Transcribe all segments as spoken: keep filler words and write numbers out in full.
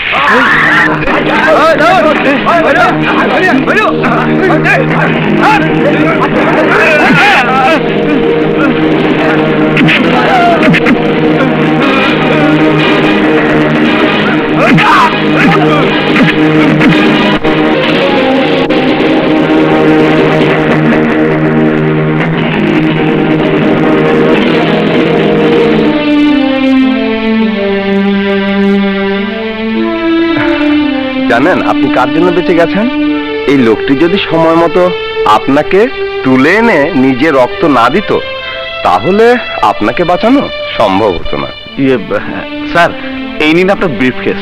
জানেন আপনি কার জন্য বেঁচে গেছেন? এই লোকটি যদি সময় মতো আপনাকে তুলে এনে নিজে রক্ত না দিত তাহলে আপনাকে বাঁচানো সম্ভব হতো না। ইয়ে স্যার, এই নিন আপনার ব্রিফকেস।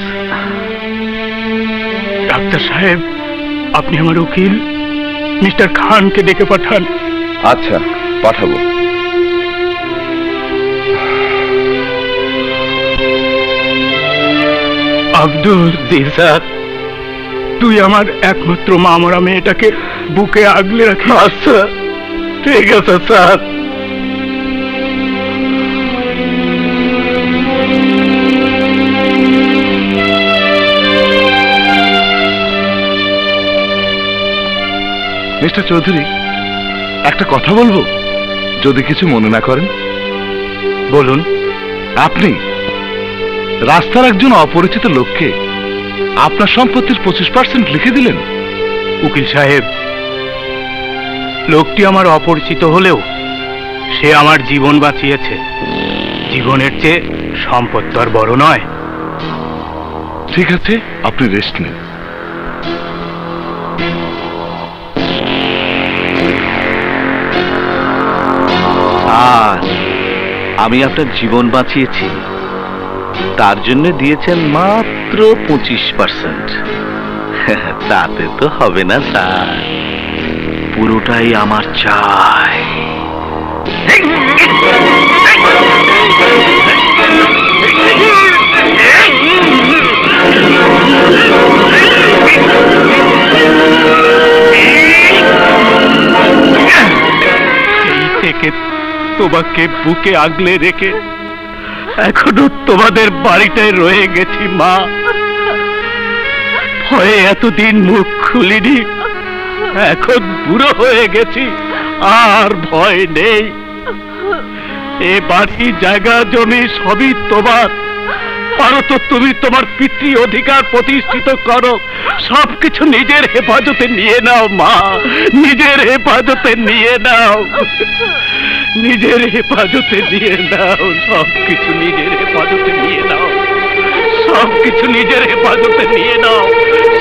ডাক্তার সাহেব, আপনি আমার উকিল মিস্টার খানকে ডেকে পাঠান। আচ্ছা, পাঠাবো। আব্দুল। জি স্যার। তুই আমার একমাত্র মা মরা মেয়েটাকে বুকে আগলে রাখি। আচ্ছা ঠিক আছে স্যার। মিস্টার চৌধুরী, একটা কথা বলবো, যদি কিছু মনে না করেন। বলুন। আপনি রাস্তার একজন অপরিচিত লোককে আপনার সম্পত্তির পঁচিশ পার্সেন্ট লিখে দিলেন। উকিল সাহেব, লোকটি আমার অপরিচিত হলেও সে আমার জীবন বাঁচিয়েছে। জীবনের চেয়ে সম্পদ তো আর বড় নয়। ঠিক আছে, আপনি রেস্ট নিন। আর আমি আপনার জীবন বাঁচিয়েছি, তার জন্য দিয়েছেন মাত্র পঁচিশ পার্সেন্ট। তাতে তো হবে না স্যার, পুরোটাই আমার চাই। এই থেকে তোমাকে বুকে আগলে রেখে এখনো তোমাদের বাড়িটায় রয়ে গেছি মা। ভয়ে এতদিন মুখ খুলিনি, এখন বুড়ো হয়ে গেছি, আর ভয় নেই। এ বাড়ি জায়গা জমি সবই তোমার, পারো তো তুমি তোমার পিতৃ অধিকার প্রতিষ্ঠিত করো। সবকিছু নিজের হেফাজতে নিয়ে নাও মা, নিজের হেফাজতে নিয়ে নাও, নিজের হেফাজতে নিয়ে নাও, সবকিছু নিজের হেফাজতে নিয়ে নাও, সবকিছু নিজের হেফাজতে নিয়ে নাও,